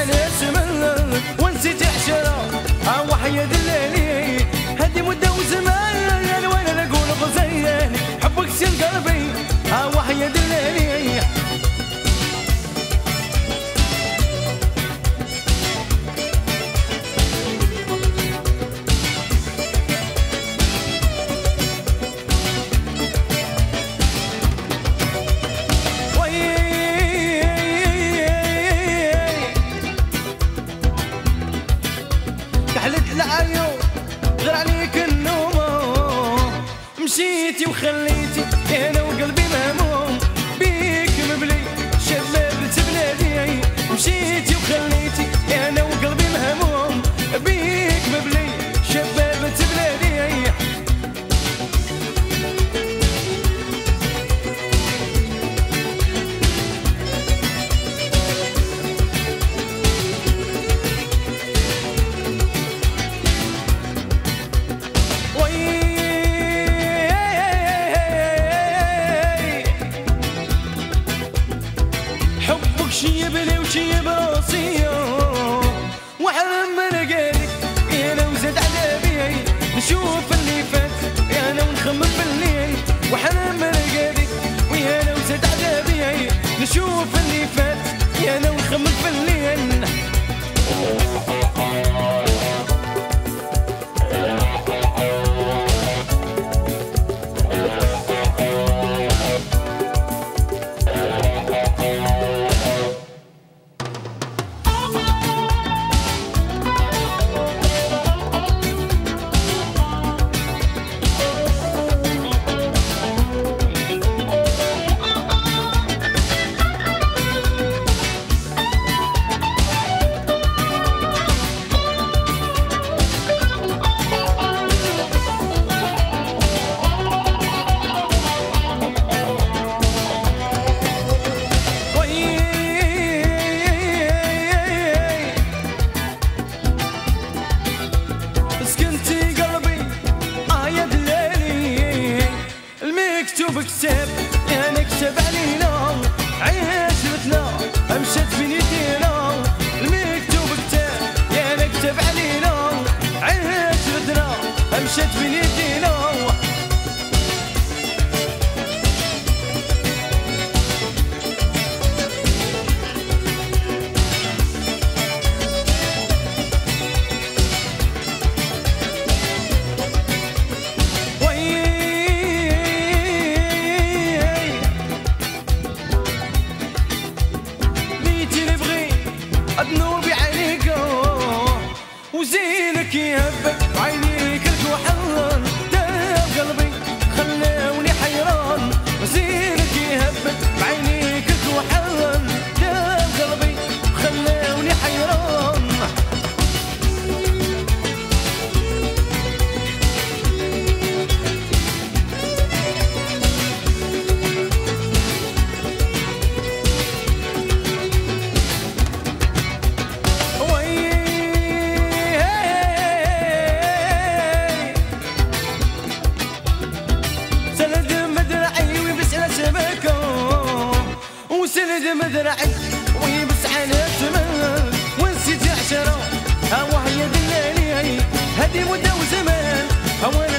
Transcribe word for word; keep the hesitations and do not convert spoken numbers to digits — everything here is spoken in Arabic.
على الزمان ونسيت عشرة ها وحيا دلالي هادي مدة وزمان وانا نقول بزين حبك سين قلبي ها وحيا دلالي العيون غير عليك النوم مشيتي وخليتي انا وقلبي مهموم بيك مبلي شباب بلادي مشيتي وخليتي انا وقلبي مهموم بيك مبلي شباب بلادي شي بلي وشي براسية وحرم من قالك انا وزاد على بيعي نشوف اللي فات انا ونخمم بالليل وحرم من قالك وانا وزاد على بيعي نشوف اللي فات انا ونخمم بالليل بكتاب انا كتب علينا عشرتنا مشات فين يدينا المكتوب كتاب انا كتب علينا عشرتنا مشات فين يدينا النور بعينيك وزينك يهبك عينيك الكحل داب قلبي خلوني حيران وزينك يهبك بعينيك الكحل داب قلبي خلوني حيران وسند مدرعي ويبس على الزمان ونسيت عشرة ها وهي دلالي هادي مدة وزمان